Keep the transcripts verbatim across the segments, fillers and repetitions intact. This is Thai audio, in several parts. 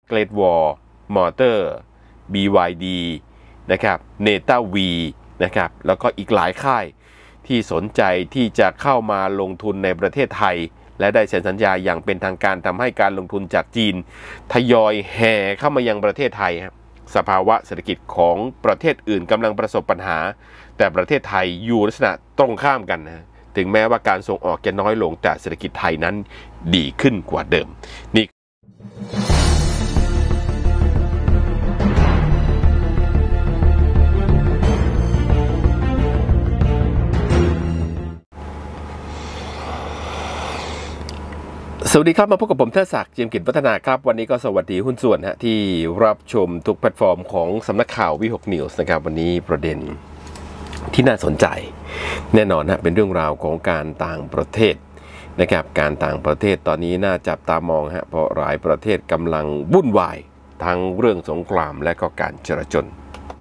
เกรดวอลมอเตอร์ บี วาย ดี นะครับเนต้าวีนะครับแล้วก็อีกหลายค่ายที่สนใจที่จะเข้ามาลงทุนในประเทศไทยและได้เซ็นสัญญาอย่างเป็นทางการทำให้การลงทุนจากจีนทยอยแห่เข้ามายังประเทศไทยครับสภาวะเศรษฐกิจของประเทศอื่นกำลังประสบปัญหาแต่ประเทศไทยอยู่ลักษณะตรงข้ามกันนะถึงแม้ว่าการส่งออกจะน้อยลงแต่เศรษฐกิจไทยนั้นดีขึ้นกว่าเดิมนี่สวัสดีครับมาพบกับผมเทิดศักดิ์ เจียมกิจวัฒนาครับวันนี้ก็สวัสดีหุ้นส่วนฮะที่รับชมทุกแพลตฟอร์มของสำนักข่าววิหกนิวส์นะครับวันนี้ประเด็นที่น่าสนใจแน่นอนฮะเป็นเรื่องราวของการต่างประเทศนะครับการต่างประเทศตอนนี้น่าจับตามองฮะเพราะหลายประเทศกำลังวุ่นวายทั้งเรื่องสงครามและก็การจลาจล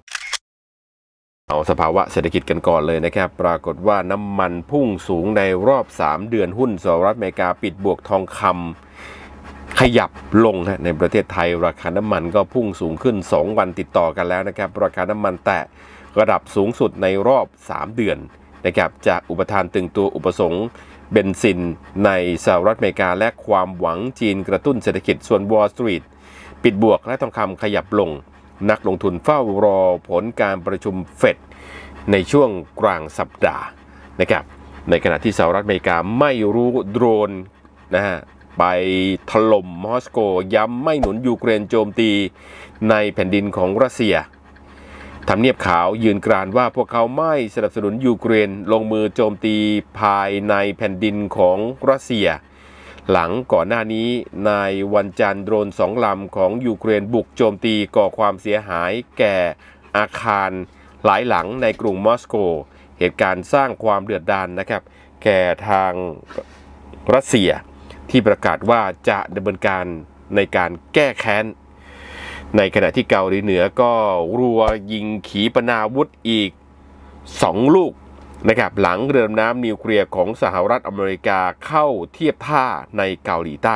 เอาสภาวะเศรษฐกิจกันก่อนเลยนะครับปรากฏว่าน้ำมันพุ่งสูงในรอบสามเดือนหุ้นสหรัฐอเมริกาปิดบวกทองคำขยับลงฮะในประเทศไทยราคาน้ำมันก็พุ่งสูงขึ้นสองวันติดต่อกันแล้วนะครับราคาน้ำมันแตะระดับสูงสุดในรอบสามเดือนนะครับจากอุปทานตึงตัวอุปสงค์เบนซินในสหรัฐอเมริกาและความหวังจีนกระตุ้นเศรษฐกิจส่วน Wall Street ปิดบวกและทองคำขยับลงนักลงทุนเฝ้ารอผลการประชุมเฟดในช่วงกลางสัปดาห์นะครับในขณะที่สหรัฐอเมริกาไม่รู้โดรนนะฮะไปถล่มมอสโกย้ำไม่หนุนยูเครนโจมตีในแผ่นดินของรัสเซียทำเนียบขาวยืนกรานว่าพวกเขาไม่สนับสนุนยูเครนลงมือโจมตีภายในแผ่นดินของรัสเซียหลังก่อนหน้านี้ในวันจันทร์โดรนสองลำของยูเครนบุกโจมตีก่อความเสียหายแก่อาคารหลายหลังในกรุงมอสโกเหตุการณ์สร้างความเดือดดาลนะครับแก่ทางรัสเซียที่ประกาศว่าจะดำเนินการในการแก้แค้นในขณะที่เกาหลีเหนือก็รัวยิงขีปนาวุธอีกสองลูกนะครับหลังเรือดำน้ำนิวเคลียร์ของสหรัฐอเมริกาเข้าเทียบท่าในเกาหลีใต้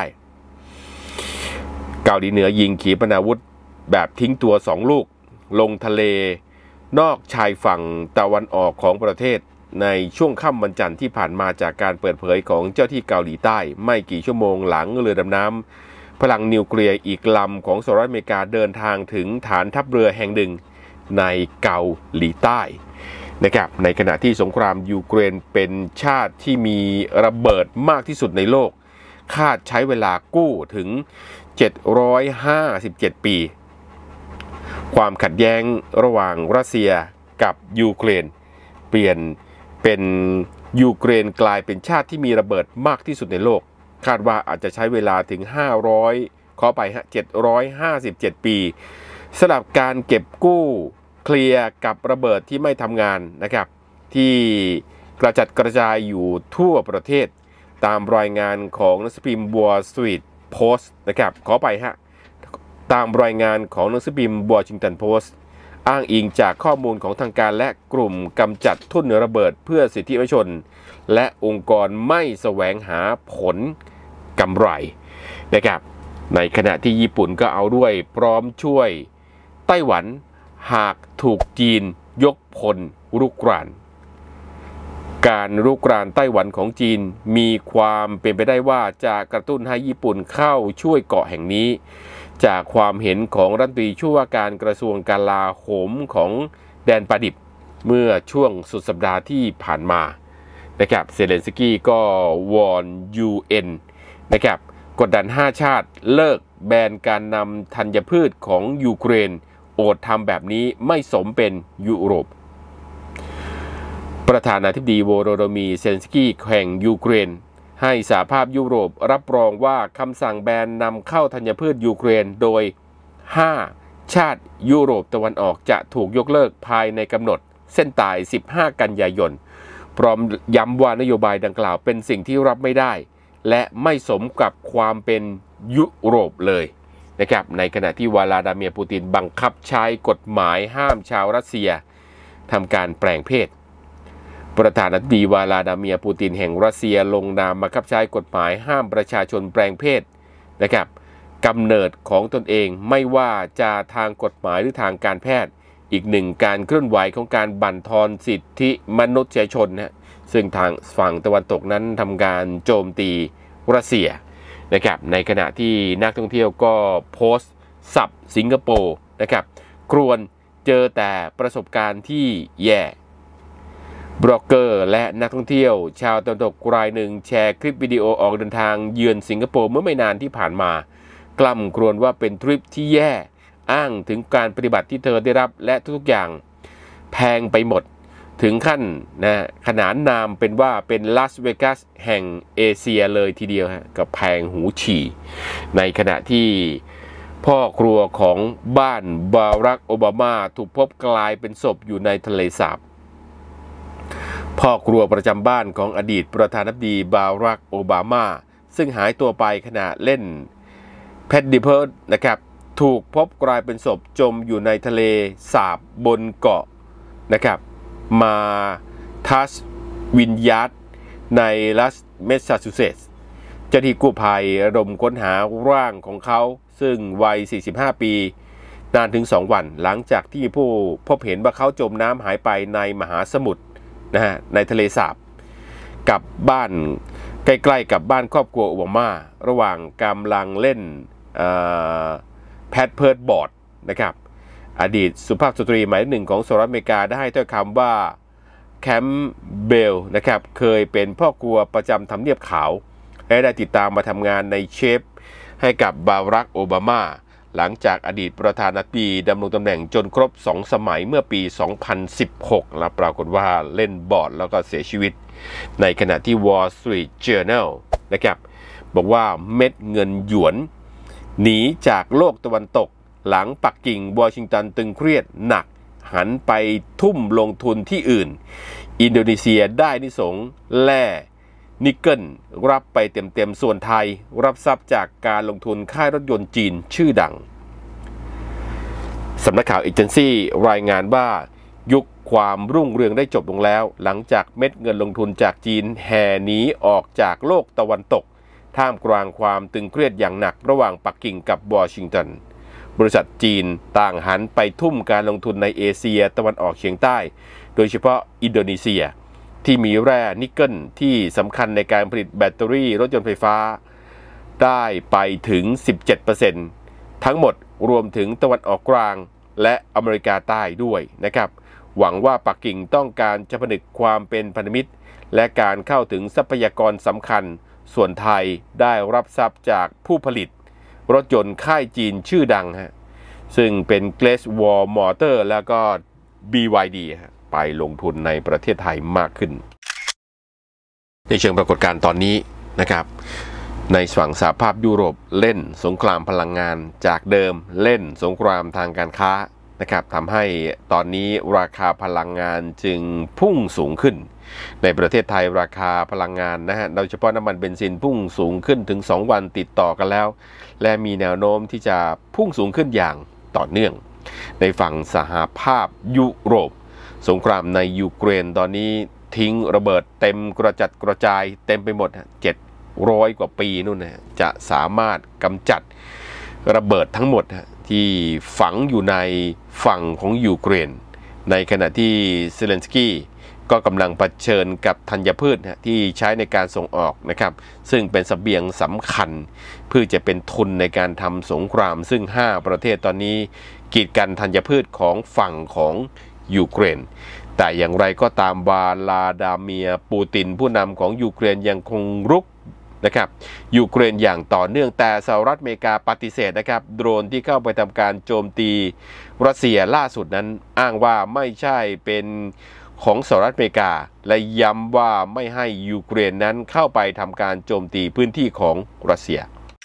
เกาหลีเหนือยิงขีปนาวุธแบบทิ้งตัวสองลูกลงทะเลนอกชายฝั่งตะวันออกของประเทศในช่วงค่ำวันจันทร์ที่ผ่านมาจากการเปิดเผยของเจ้าที่เกาหลีใต้ไม่กี่ชั่วโมงหลังเรือดำน้ำพลังนิวเคลียร์อีกลำของสหรัฐอเมริกาเดินทางถึงฐานทัพเรือแห่งหนึ่งในเกาหลีใต้นะครับในขณะที่สงครามยูเครนเป็นชาติที่มีระเบิดมากที่สุดในโลกคาดใช้เวลากู้ถึงเจ็ดร้อยห้าสิบเจ็ดปีความขัดแย้งระหว่างรัสเซียกับยูเครนเปลี่ยนเป็นยูเครนกลายเป็นชาติที่มีระเบิดมากที่สุดในโลกคาดว่าอาจจะใช้เวลาถึงห้าร้อยขอไปฮะเจ็ดร้อยห้าสิบเจ็ดปีสำหรับการเก็บกู้เคลียร์กับระเบิดที่ไม่ทำงานนะครับที่กระจัดกระจายอยู่ทั่วประเทศตามรายงานของหนังสือพิมพ์ Wall Street Post นะครับขอไปฮะตามรายงานของหนังสือพิมพ์ Washington Post อ้างอิงจากข้อมูลของทางการและกลุ่มกำจัดทุ่นระเบิดเพื่อสิทธิมนุษยชนและองค์กรไม่แสวงหาผลกำไรนะครับในขณะที่ญี่ปุ่นก็เอาด้วยพร้อมช่วยไต้หวันหากถูกจีนยกพลรุกรานการรุกรานไต้หวันของจีนมีความเป็นไปได้ว่าจะกระตุ้นให้ญี่ปุ่นเข้าช่วยเกาะแห่งนี้จากความเห็นของรัฐมนตรีช่วยว่าการกระทรวงกลาโหมของแดนประดิษฐ์เมื่อช่วงสุดสัปดาห์ที่ผ่านมานะครับเซเลนสกี้ก็วอน ยู เอ็น นะครับกดดันห้าชาติเลิกแบนการนำธัญพืชของยูเครนโอดทำแบบนี้ไม่สมเป็นยุโรปประธานาธิบดีโวโรโดมีเซเลนสกี้แห่งยูเครนให้สหภาพยุโรปรับรองว่าคำสั่งแบนนำเข้าธัญพืชยูเครนโดยห้าชาติยุโรปตะวันออกจะถูกยกเลิกภายในกำหนดเส้นตายสิบห้ากันยายนพร้อมย้ำว่านโยบายดังกล่าวเป็นสิ่งที่รับไม่ได้และไม่สมกับความเป็นยุโรปเลยนะครับในขณะที่วลาดาเมียร์ปูตินบังคับใช้กฎหมายห้ามชาวรัสเซียทำการแปลงเพศประธานาธิบดีวลาดาเมียร์ปูตินแห่งรัสเซียลงนามบังคับใช้กฎหมายห้ามประชาชนแปลงเพศนะครับกำเนิดของตนเองไม่ว่าจะทางกฎหมายหรือทางการแพทย์อีกหนึ่งการเคลื่อนไหวของการบั่นทอนสิทธิมนุษยชนนะซึ่งทางฝั่งตะวันตกนั้นทำการโจมตีรัสเซียนะครับในขณะที่นักท่องเที่ยวก็โพสต์สับสิงคโปร์นะครับกรวนเจอแต่ประสบการณ์ที่แย่บล็อกเกอร์และนักท่องเที่ยวชาวตะวันตกรายหนึ่งแชร์คลิปวิดีโอออกเดินทางเยือนสิงคโปร์เมื่อไม่นานที่ผ่านมากล่ำกรวนว่าเป็นทริปที่แย่อ้างถึงการปฏิบัติที่เธอได้รับและทุกๆอย่างแพงไปหมดถึงขั้นนะขนานนามเป็นว่าเป็นลาสเวกัสแห่งเอเชียเลยทีเดียวฮะกับแพงหูฉี่ในขณะที่พ่อครัวของบ้านบารักโอบามาถูกพบกลายเป็นศพอยู่ในทะเลสาบพ่อครัวประจำบ้านของอดีตประธานาธิบดีบารักโอบามาซึ่งหายตัวไปขณะเล่นแพดดิเพิร์ดนะครับถูกพบกลายเป็นศพจมอยู่ในทะเลสาบบนเกาะนะครับมาทัสวินยัตในรัฐแมสซาชูเซตส์เจ้าหน้าที่กู้ภัยระดมค้นหาร่างของเขาซึ่งวัยสี่สิบห้าปีนานถึงสองวันหลังจากที่ผู้พบเห็นว่าเขาจมน้ำหายไปในมหาสมุทรนะฮะในทะเลสาบกับบ้านใกล้ๆกับบ้านครอบครัวโอบามาระหว่างกำลังเล่นแพดเพิร์ดบอร์ดนะครับอดีตสุภาพสตรีหมายหนึ่งของสหรัฐอเมริกาได้ให้ถ้อยคำว่าแคมเบลนะครับเคยเป็นพ่อครัวประจำทำเนียบขาวและได้ติดตามมาทำงานในเชฟให้กับบารักโอบามาหลังจากอดีตประธานาธิบดีดำรงตำแหน่งจนครบสองสมัยเมื่อปีสองพันสิบหกและปรากฏว่าเล่นบอร์ดแล้วก็เสียชีวิตในขณะที่ Wall Street Journal นะครับบอกว่าเม็ดเงินหยวนหนีจากโลกตะวันตกหลังปักกิ่งวอชิงตันตึงเครียดหนักหันไปทุ่มลงทุนที่อื่นอินโดนีเซียได้นิสงแร่นิกเกิลรับไปเต็มๆส่วนไทยรับทรัพย์จากการลงทุนค่ายรถยนต์จีนชื่อดังสำนักข่าวเอเจนซี่รายงานว่ายุคความรุ่งเรืองได้จบลงแล้วหลังจากเม็ดเงินลงทุนจากจีนแห่หนีออกจากโลกตะวันตกท่ามกลางความตึงเครียดอย่างหนักระหว่างปักกิ่งกับวอชิงตันบริษัทจีนต่างหันไปทุ่มการลงทุนในเอเชียตะวันออกเฉียงใต้โดยเฉพาะอินโดนีเซียที่มีแร่นิกเกิลที่สำคัญในการผลิตแบตเตอรี่รถยนต์ไฟฟ้าได้ไปถึง สิบเจ็ดเปอร์เซ็นต์ ทั้งหมดรวมถึงตะวันออกกลางและอเมริกาใต้ด้วยนะครับหวังว่าปักกิ่งต้องการจะผนึกความเป็นพันธมิตรและการเข้าถึงทรัพยากรสำคัญส่วนไทยได้รับทรัพย์จากผู้ผลิตรถยนต์ค่ายจีนชื่อดังฮะซึ่งเป็น Great Wall Motor แล้วก็ บี วาย ดี ฮะไปลงทุนในประเทศไทยมากขึ้นในเชิงปรากฏการณ์ตอนนี้นะครับในฝั่งสหภาพยุโรปเล่นสงครามพลังงานจากเดิมเล่นสงครามทางการค้านะครับทำให้ตอนนี้ราคาพลังงานจึงพุ่งสูงขึ้นในประเทศไทยราคาพลังงานนะฮะโดยเฉพาะน้ำมันเบนซินพุ่งสูงขึ้นถึงสองวันติดต่อกันแล้วและมีแนวโน้มที่จะพุ่งสูงขึ้นอย่างต่อเนื่องในฝั่งสหภาพยุโรปสงครามในยูเครนตอนนี้ทิ้งระเบิดเต็มกระจัดกระจายเต็มไปหมดเจ็ดร้อยกว่าปีนู่นนะจะสามารถกำจัดระเบิดทั้งหมดที่ฝังอยู่ในฝั่งของยูเครนในขณะที่เซเลนสกี้ก็กำลังเผชิญกับธัญพืชที่ใช้ในการส่งออกนะครับซึ่งเป็นเสบียงสำคัญเพื่อจะเป็นทุนในการทำสงครามซึ่งห้าประเทศตอนนี้กีดกันธัญพืชของฝั่งของยูเครนแต่อย่างไรก็ตามวลาดาเมียร์ปูตินผู้นำของยูเครนยังคงรุกนะครับยูเครนอย่างต่อเนื่องแต่สหรัฐอเมริกาปฏิเสธนะครับโดรนที่เข้าไปทำการโจมตีรัสเซียล่าสุดนั้นอ้างว่าไม่ใช่เป็นของสหรัฐอเมริกาและย้ำว่าไม่ให้ยูเครนนั้นเข้าไปทำการโจมตีพื้นที่ของรัสเซีย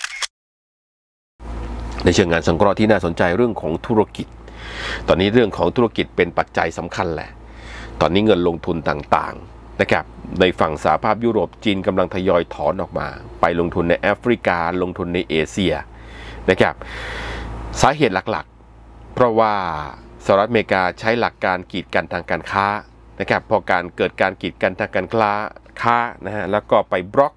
ในเชิงงานสังเคราะห์ที่น่าสนใจเรื่องของธุรกิจตอนนี้เรื่องของธุรกิจเป็นปัจจัยสำคัญแหละตอนนี้เงินลงทุนต่างๆนะครับในฝั่งสหภาพยุโรปจีนกำลังทยอยถอนออกมาไปลงทุนในแอฟริกาลงทุนในเอเชียนะครับสาเหตุหลักๆเพราะว่าสหรัฐอเมริกาใช้หลักการกีดกันทางการค้านะครับพอการเกิดการกีดกันทางการค้าค้านะฮะแล้วก็ไปบล็อก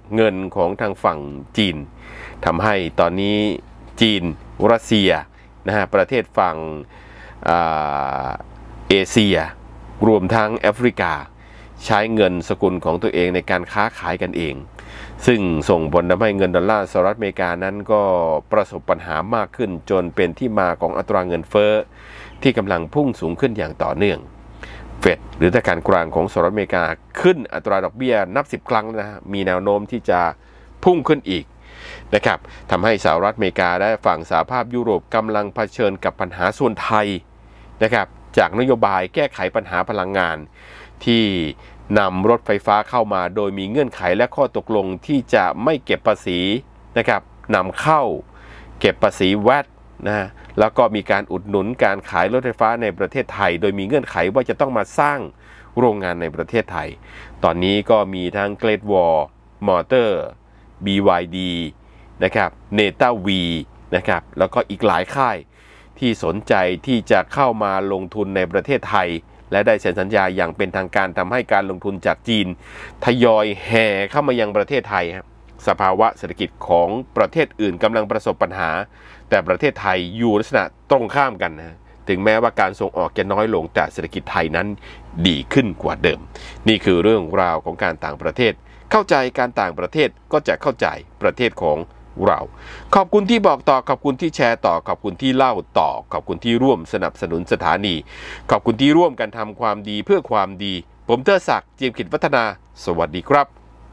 เงินของทางฝั่งจีนทำให้ตอนนี้จีนรัสเซียนะฮะประเทศฝั่งเอเชียรวมทั้งแอฟริกาใช้เงินสกุลของตัวเองในการค้าขายกันเองซึ่งส่งผลทำให้เงินดอลลาร์สหรัฐอเมริกานั้นก็ประสบปัญหามากขึ้นจนเป็นที่มาของอัตราเงินเฟ้อที่กำลังพุ่งสูงขึ้นอย่างต่อเนื่องเฟดหรือธนาคารกลางของสหรัฐอเมริกาขึ้นอัตราดอกเบี้ยนับสิบครั้งนะฮะมีแนวโน้มที่จะพุ่งขึ้นอีกนะครับทำให้สหรัฐอเมริกาและฝั่งสหภาพยุโรปกำลังเผชิญกับปัญหาส่วนไทยนะครับจากนโยบายแก้ไขปัญหาพลังงานที่นำรถไฟฟ้าเข้ามาโดยมีเงื่อนไขและข้อตกลงที่จะไม่เก็บภาษีนะครับนำเข้าเก็บภาษีแวตนะแล้วก็มีการอุดหนุนการขายรถไฟฟ้าในประเทศไทยโดยมีเงื่อนไขว่าจะต้องมาสร้างโรงงานในประเทศไทยตอนนี้ก็มีทั้ง Great Wall Motor บี วาย ดี นะครับ เนต้า วี นะครับแล้วก็อีกหลายค่ายที่สนใจที่จะเข้ามาลงทุนในประเทศไทยและได้เซ็นสัญญาอย่างเป็นทางการทำให้การลงทุนจากจีนทยอยแห่เข้ามายังประเทศไทยครับสภาวะเศรษฐกิจของประเทศอื่นกำลังประสบปัญหาแต่ประเทศไทยอยู่ลักษณะตรงข้ามกันนะถึงแม้ว่าการส่งออกจะน้อยลงแต่เศรษฐกิจไทยนั้นดีขึ้นกว่าเดิมนี่คือเรื่องราวของการต่างประเทศเข้าใจการต่างประเทศก็จะเข้าใจประเทศของเราขอบคุณที่บอกต่อขอบคุณที่แชร์ต่อขอบคุณที่เล่าต่อขอบคุณที่ร่วมสนับสนุนสถานีขอบคุณที่ร่วมกันทำความดีเพื่อความดีผมเตอร์ศักดิ์ เจียมขิดวัฒนาสวัสดีครับ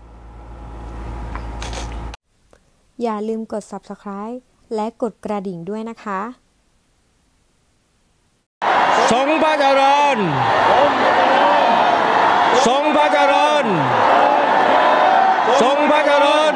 อย่าลืมกด ซับสไครบ์ และกดกระดิ่งด้วยนะคะทรงพระเจริญทรงพระเจริญทรงพระเจริญ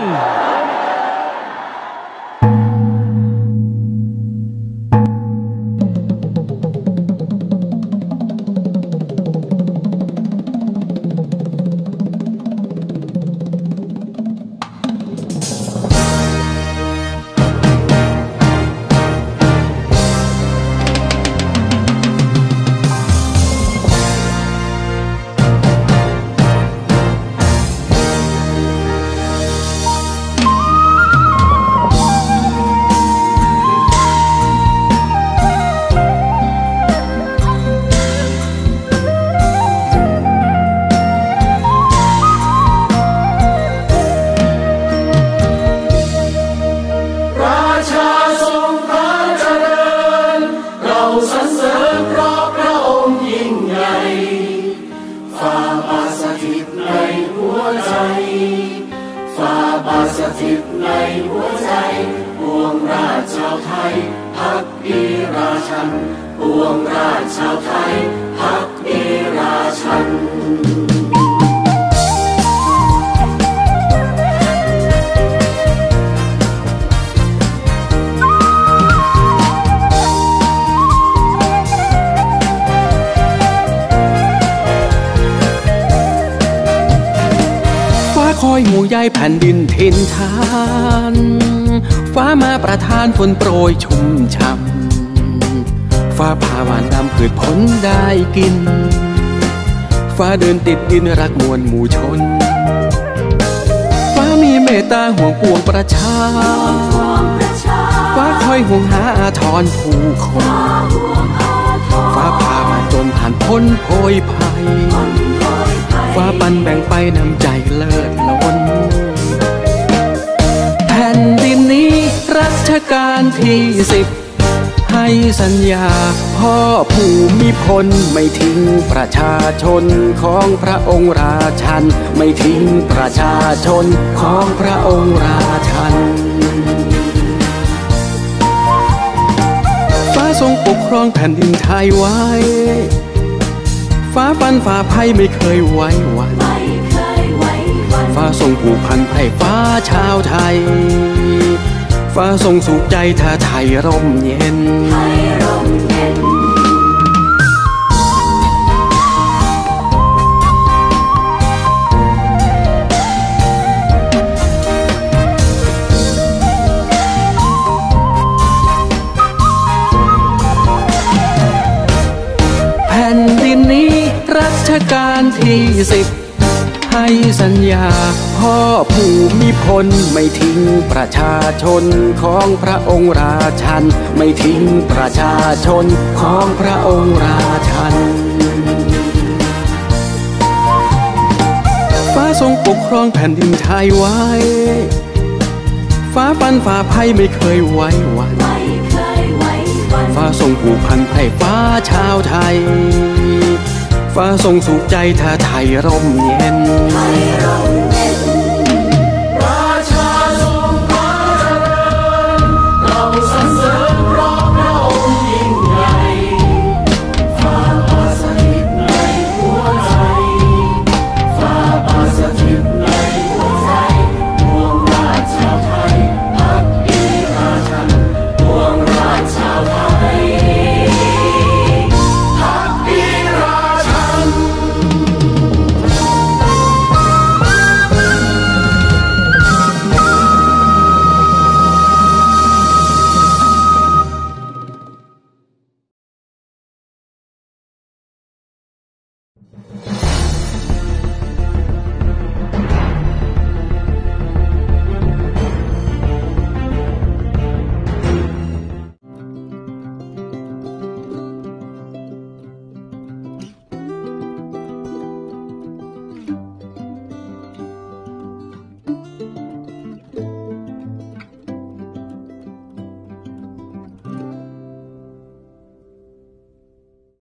สถิตในหัวใจปวงราชชาวไทยภักดีราชันปวงราชชาวไทยภักดีราชันคอยห่วงใยแผ่นดินถิ่นฐานฟ้ามาประทานฝนโปรยชุ่มช่ำฟ้าผ่าหวานนำพืชผลได้กินฟ้าเดินติดดินรักมวลหมู่ชนฟ้ามีเมตตาห่วงปวงประชาฟ้าคอยห่วงหาอาทรผู้คนฟ้าผ่ามาจนผ่านพ้นโพยภัยฟ้าปันแบ่งไปนำใจเลิศล้นแผ่นดินนี้รัชกาลที่สิบให้สัญญาพ่อภูมิพลไม่ทิ้งประชาชนของพระองค์ราชันไม่ทิ้งประชาชนของพระองค์ราชันฟ้าทรงปกครองแผ่นดินไทยไว้ฟ้าฟันฝ่าภัยไม่เคยไว้วันฟ้าทรงผูกพันไพร่ฟ้าชาวไทยฟ้าทรงสุขใจถ้าไทยร่มเย็นแผ่นดินนี้รัชกาลที่สิบให้ให้สัญญาพ่อผู้มีพลไม่ทิ้งประชาชนของพระองค์ราชันไม่ทิ้งประชาชนของพระองค์ราชันฟ้าทรงปกครองแผ่นดินไทยไว้ฟ้าฟันฝ่าภัยไม่เคยไว้วันฟ้าทรงผูกพันไพร่ฟ้าชาวไทยฟ้าทรงสุขใจถ้าไทยร่มเย็น